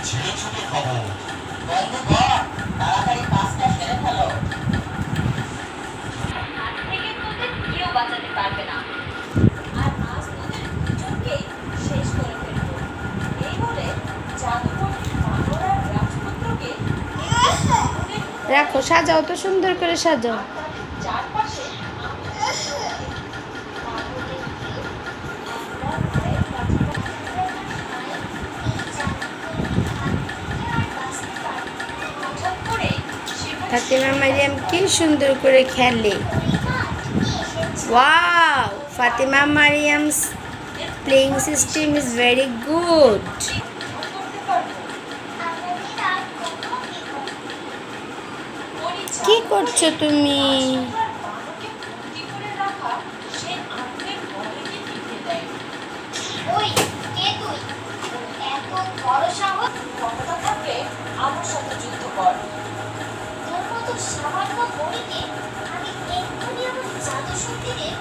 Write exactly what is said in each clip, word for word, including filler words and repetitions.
ছেড়ে ছুটে খবর বন্ধুগণ, তাড়াতাড়ি কাজটা সেরে ফেলো। হাত থেকে তোদের কেউ বাঁচাতে পারবে না, আর আজ তোদের দুজনকেই শেষ করে ফেলবো। এই বলে জাদুকর বানর আর রাজপুত্রকে রাখো, সাজাও তো সুন্দর করে সাজাও। চারপাশে ফাতিমা মারিয়াম কি সুন্দর করে খেলে। Wow, Fatima Mariam's playing system is very good. কি করছো তুমি? আমার সাথে যুদ্ধ কর। তোর মতো সামান্য বড়িকে আমি এক্ষুনি আমার জাদু শক্তি দিয়ে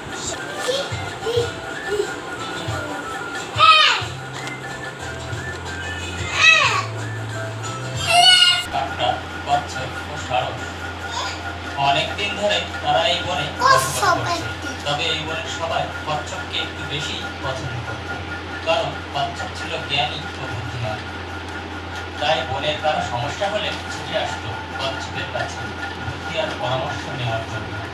কাকটা, কচ্ছপ ও সারস অনেকদিন ধরে তারা এই বনে বসবাস করছে। তবে এই বনের সবাই কচ্ছপকে একটু বেশি পছন্দ করত, কারণ কচ্ছপ ছিল জ্ঞানী ও বুদ্ধিমান। তাই বনের কারো সমস্যা হলে ছুটে আসতো কচ্ছপের কাছে বুদ্ধি আর পরামর্শ নেওয়ার জন্য।